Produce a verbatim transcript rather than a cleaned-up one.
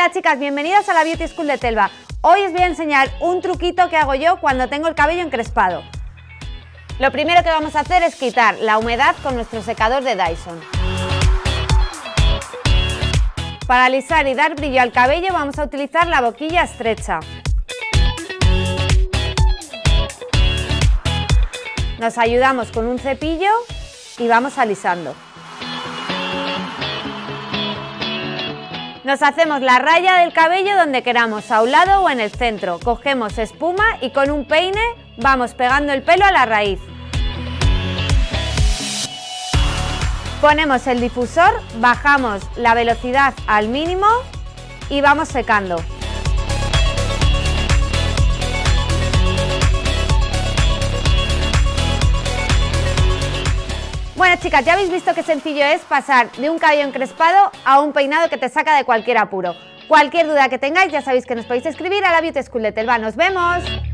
Hola chicas, bienvenidas a la Beauty School de Telva. Hoy os voy a enseñar un truquito que hago yo cuando tengo el cabello encrespado. Lo primero que vamos a hacer es quitar la humedad con nuestro secador de Dyson. Para alisar y dar brillo al cabello vamos a utilizar la boquilla estrecha. Nos ayudamos con un cepillo y vamos alisando. Nos hacemos la raya del cabello donde queramos, a un lado o en el centro. Cogemos espuma y con un peine vamos pegando el pelo a la raíz. Ponemos el difusor, bajamos la velocidad al mínimo y vamos secando. Bueno chicas, ya habéis visto qué sencillo es pasar de un cabello encrespado a un peinado que te saca de cualquier apuro. Cualquier duda que tengáis ya sabéis que nos podéis escribir a la Beauty School de Telva. ¡Nos vemos!